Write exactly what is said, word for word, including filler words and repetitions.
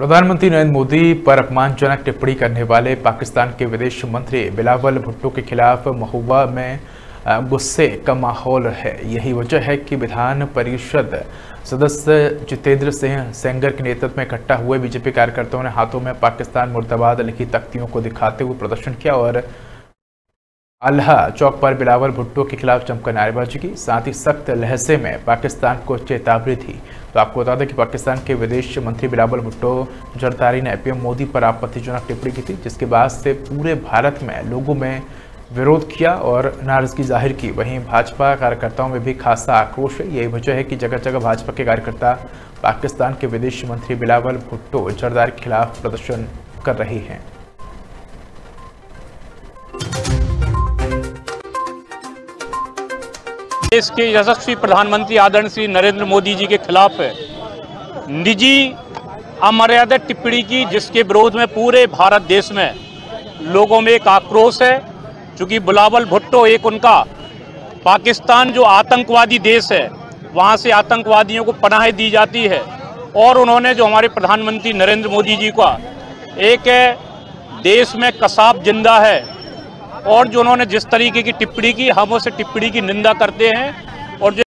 प्रधानमंत्री नरेंद्र मोदी पर अपमानजनक टिप्पणी करने वाले पाकिस्तान के विदेश मंत्री बिलावल भुट्टो के खिलाफ महुआ में गुस्से का माहौल है। यही वजह है कि विधान परिषद सदस्य जितेंद्र सिंह सेंगर के नेतृत्व में इकट्ठा हुए बीजेपी कार्यकर्ताओं ने हाथों में पाकिस्तान मुर्दाबाद लिखी तख्तियों को दिखाते हुए प्रदर्शन किया और आल्हा चौक पर बिलावल भुट्टो के खिलाफ जमकर नारेबाजी की। साथ ही सख्त लहजे में पाकिस्तान को चेतावनी थी। तो आपको बता दें कि पाकिस्तान के विदेश मंत्री बिलावल भुट्टो जरदारी ने पीएम मोदी पर आपत्तिजनक टिप्पणी की थी, जिसके बाद से पूरे भारत में लोगों में विरोध किया और नाराजगी जाहिर की। वहीं भाजपा कार्यकर्ताओं में भी खासा आक्रोश है। यही वजह है कि जगह जगह भाजपा के कार्यकर्ता पाकिस्तान के विदेश मंत्री बिलावल भुट्टो जरदारी के खिलाफ प्रदर्शन कर रहे हैं। देश के यशस्वी प्रधानमंत्री आदरणीय श्री नरेंद्र मोदी जी के खिलाफ निजी अमर्यादित टिप्पणी की, जिसके विरोध में पूरे भारत देश में लोगों में एक आक्रोश है। चूँकि बिलावल भुट्टो एक उनका पाकिस्तान जो आतंकवादी देश है, वहाँ से आतंकवादियों को पनाह दी जाती है और उन्होंने जो हमारे प्रधानमंत्री नरेंद्र मोदी जी का एक देश में कसाब जिंदा है और जो उन्होंने जिस तरीके की टिप्पणी की, हम उस टिप्पणी की निंदा करते हैं। और जो